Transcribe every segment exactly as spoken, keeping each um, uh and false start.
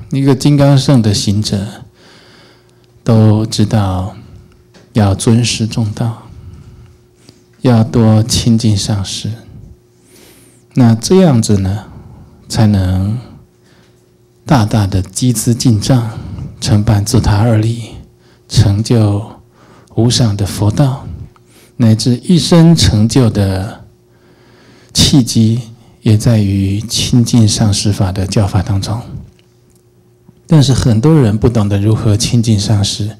一个金刚乘的行者都知道要尊师重道，要多亲近上师。那这样子呢，才能大大的积资进账，承办自他二力，成就无上的佛道，乃至一生成就的契机，也在于亲近上师法的教法当中。但是很多人不懂得如何亲近上师，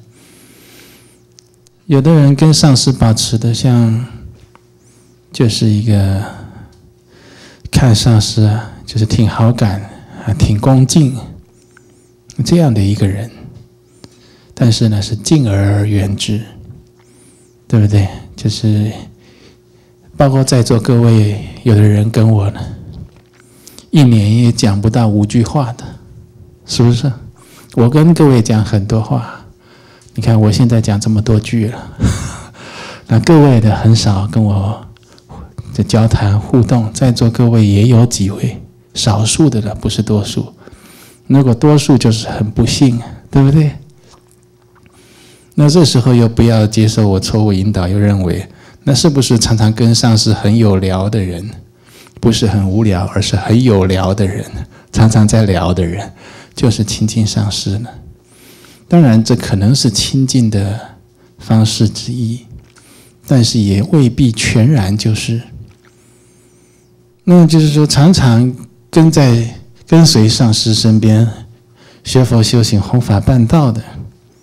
有的人跟上师保持的像，就是一个看上师啊，就是挺好感啊，挺恭敬这样的一个人，但是呢是敬而远之，对不对？就是包括在座各位，有的人跟我呢，一年也讲不到五句话的，是不是？我跟各位讲很多话，你看我现在讲这么多句了，那各位的很少跟我的交谈互动，在座各位也有几位，少数的了，不是多数。如果多数就是很不幸，对不对？那这时候又不要接受我错误引导，又认为那是不是常常跟上师很有聊的人，不是很无聊，而是很有聊的人，常常在聊的人，就是亲近上师呢？当然，这可能是亲近的方式之一，但是也未必全然就是。那就是说，常常跟在跟随上师身边学佛修行弘法办道的，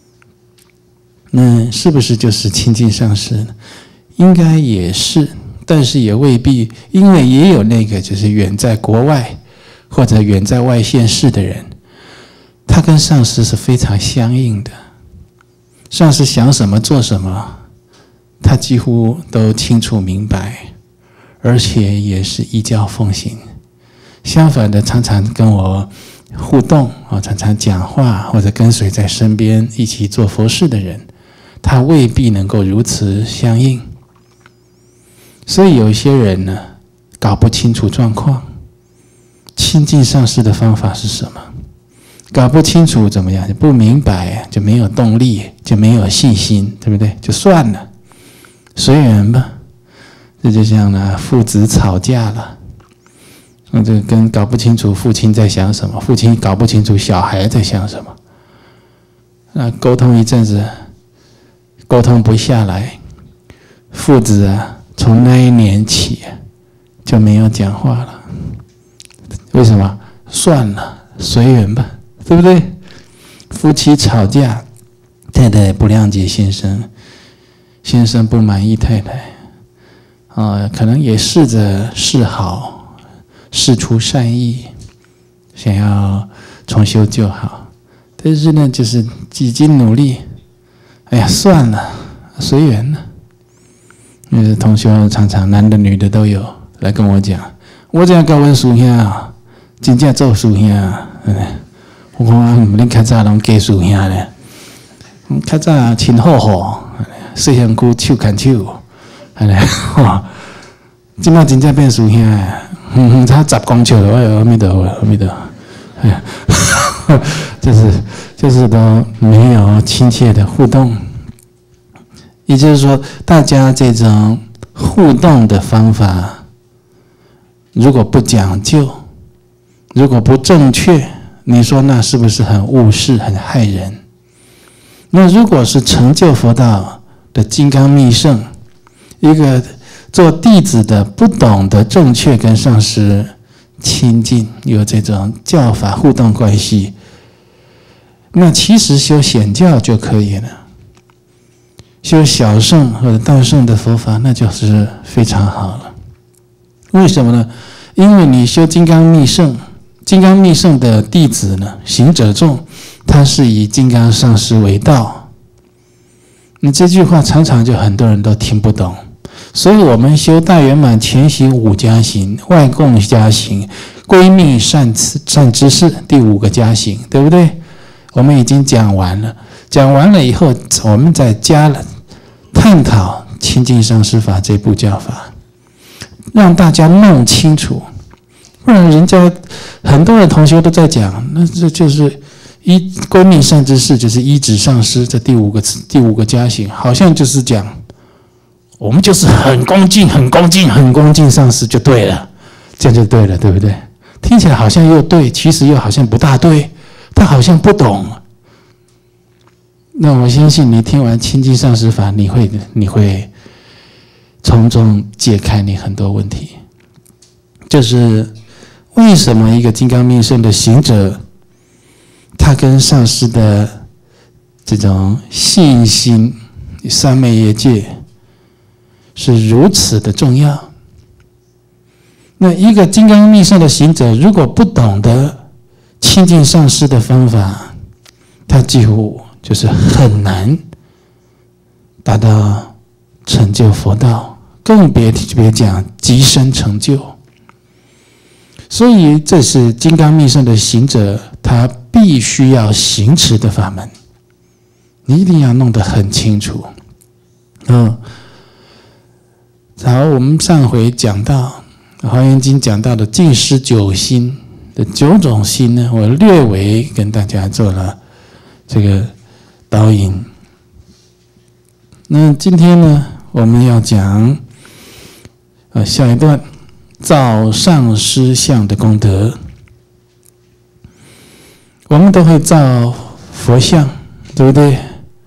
那是不是就是亲近上师呢？应该也是，但是也未必，因为也有那个就是远在国外或者远在外县市的人，他跟上师是非常相应的，上师想什么做什么，他几乎都清楚明白，而且也是依教奉行。相反的，常常跟我互动啊，常常讲话或者跟随在身边一起做佛事的人，他未必能够如此相应。所以有一些人呢，搞不清楚状况，亲近上师的方法是什么？搞不清楚怎么样，就不明白，就没有动力，就没有信心，对不对？就算了，随缘吧。这就像呢，父子吵架了，那这个跟搞不清楚父亲在想什么，父亲搞不清楚小孩在想什么，那沟通一阵子，沟通不下来，父子啊，从那一年起就没有讲话了。为什么？算了，随缘吧。对不对？夫妻吵架，太太不谅解先生，先生不满意太太，啊、呃，可能也试着示好，释出善意，想要重修旧好，但是呢，就是几经努力，哎呀，算了，随缘了。那个同学常常男的女的都有来跟我讲，我这样教阮师兄啊，真正做师兄啊。我讲啊，恁较早拢假师兄咧，较早亲好好，细汉区手牵手，安尼吼，即摆真正变师兄诶，远远差十公尺了，哎呦，阿弥陀佛，阿弥陀佛，哎呀，就是就是都没有亲切的互动，也就是说，大家这种互动的方法，如果不讲究，如果不正确，你说那是不是很误事、很害人？那如果是成就佛道的金刚密乘，一个做弟子的不懂得正确跟上师亲近，有这种教法互动关系，那其实修显教就可以了。修小乘或者大乘的佛法，那就是非常好了。为什么呢？因为你修金刚密乘，金刚密乘的弟子呢，行者众，他是以金刚上师为道。你这句话常常就很多人都听不懂，所以我们修大圆满前行五加行、外供加行、归命善善知识第五个加行，对不对？我们已经讲完了，讲完了以后，我们再加了探讨亲近上师法这部教法，让大家弄清楚。不然人家很多的同学都在讲，那这就是依归命善知识就是依止上师，这第五个第五个加行，好像就是讲我们就是很恭敬、很恭敬、很恭敬上师就对了，这样就对了，对不对？听起来好像又对，其实又好像不大对，他好像不懂。那我相信你听完亲近上师法，你会你会从中解开你很多问题。就是为什么一个金刚密乘的行者，他跟上师的这种信心、三昧业界是如此的重要？那一个金刚密乘的行者，如果不懂得亲近上师的方法，他几乎就是很难达到成就佛道，更别别讲极深成就。所以这是金刚密乘的行者他必须要行持的法门，你一定要弄得很清楚。嗯，好，我们上回讲到《华严经》讲到的净施九心的九种心呢，我略微跟大家做了这个导引。那今天呢，我们要讲呃下一段造上师相的功德。我们都会造佛像，对不对？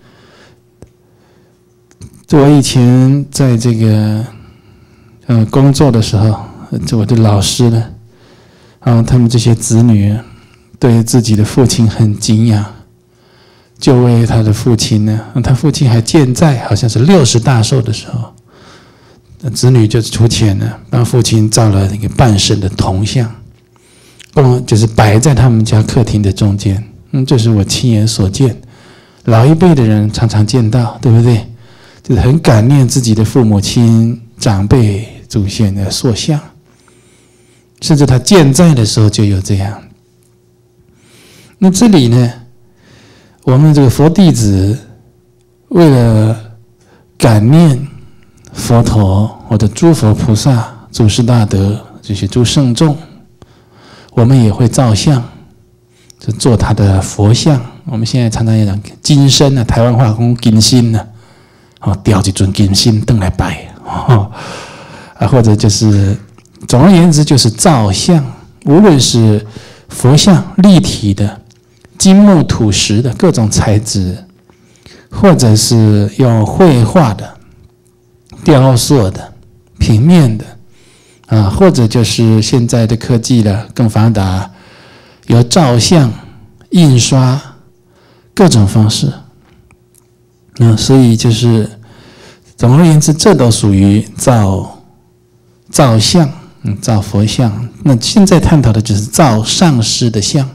我以前在这个呃工作的时候，这我的老师呢，啊，他们这些子女对自己的父亲很敬仰，就为他的父亲呢，他父亲还健在，好像是六十大寿的时候，那子女就出钱呢，帮父亲造了那个半身的铜像，供就是摆在他们家客厅的中间。嗯，这是我亲眼所见，老一辈的人常常见到，对不对？就是很感念自己的父母亲、长辈、祖先的塑像，甚至他健在的时候就有这样。那这里呢，我们这个佛弟子为了感念佛陀或者诸佛菩萨、祖师大德这些诸圣众，我们也会造像，就做他的佛像。我们现在常常也讲金身啊，台湾话讲金身啊，哦，雕一尊金身回来拜，哦，啊，或者就是总而言之就是造像，无论是佛像立体的、金木土石的各种材质，或者是用绘画的、雕塑的、平面的，啊，或者就是现在的科技了更发达，有照相、印刷各种方式。嗯，所以就是总而言之，这都属于造造像，嗯，造佛像。那现在探讨的就是造上师的像。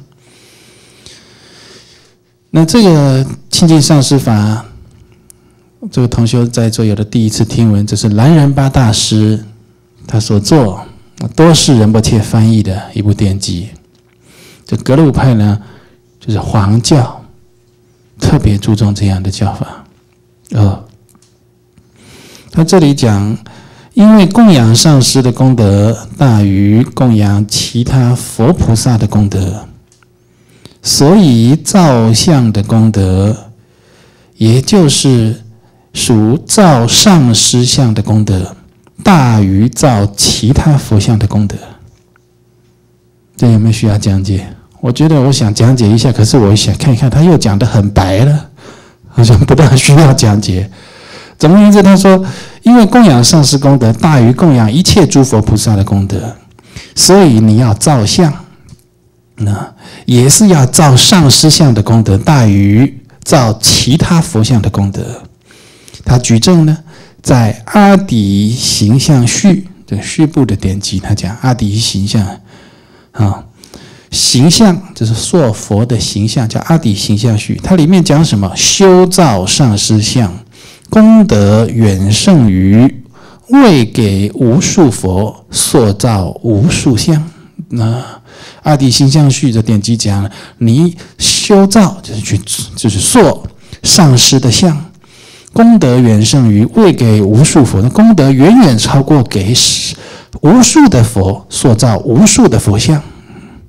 那这个亲近上师法，这个同修在座有的第一次听闻，这是兰仁巴大师他所做，多世仁波切翻译的一部典籍。这格鲁派呢，就是黄教，特别注重这样的教法。哦，他这里讲，因为供养上师的功德大于供养其他佛菩萨的功德，所以造像的功德，也就是属造上师像的功德，大于造其他佛像的功德。这有没有需要讲解？我觉得我想讲解一下，可是我想看一看，他又讲得很白了，好像不大需要讲解。总而言之，他说，因为供养上师功德大于供养一切诸佛菩萨的功德，所以你要造像，那也是要造上师像的功德大于造其他佛像的功德。他举证呢，在阿底形象序这个序部的典籍，他讲阿底形象啊。形象就是塑佛的形象，叫阿底形象序。它里面讲什么？修造上师像，功德远胜于为给无数佛塑造无数像。那阿底形象序的典籍讲，你修造就是去就是塑上师的像，功德远胜于为给无数佛，那功德远远超过给无数的佛塑造无数的佛像。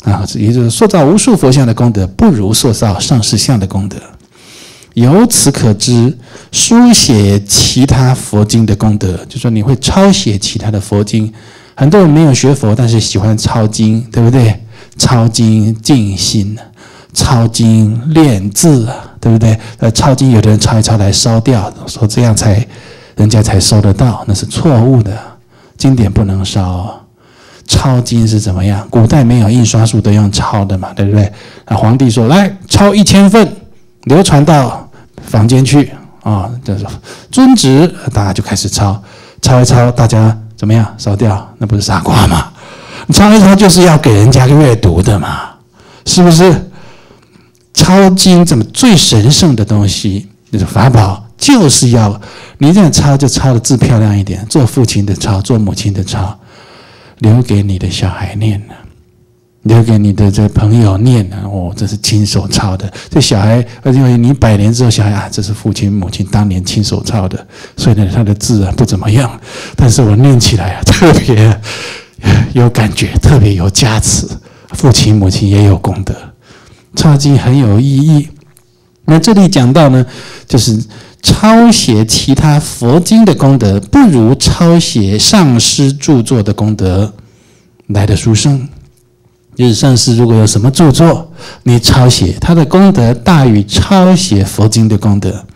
啊，也就是塑造无数佛像的功德，不如塑造上师像的功德。由此可知，书写其他佛经的功德，就说你会抄写其他的佛经。很多人没有学佛，但是喜欢抄经，对不对？抄经静心，抄经练字，对不对？呃，抄经有的人抄一抄来烧掉，说这样才人家才收得到，那是错误的。经典不能烧。抄经是怎么样？古代没有印刷术，都用抄的嘛，对不对？那皇帝说来抄一千份，流传到房间去啊，就是遵旨，大家就开始抄，抄一抄，大家怎么样？烧掉，那不是傻瓜吗？抄一抄就是要给人家阅读的嘛，是不是？抄经怎么最神圣的东西，就是法宝，就是要你这样抄，就抄的字漂亮一点，做父亲的抄，做母亲的抄。留给你的小孩念呢，留给你的这朋友念呢。哦，这是亲手抄的。这小孩，而且你百年之后，小孩啊，这是父亲母亲当年亲手抄的，所以呢，他的字啊不怎么样，但是我念起来啊特别有感觉，特别有加持。父亲母亲也有功德，抄经很有意义。那这里讲到呢，就是抄写其他佛经的功德，不如抄写上师著作的功德来的殊胜。就是上师如果有什么著作，你抄写，他的功德大于抄写佛经的功德。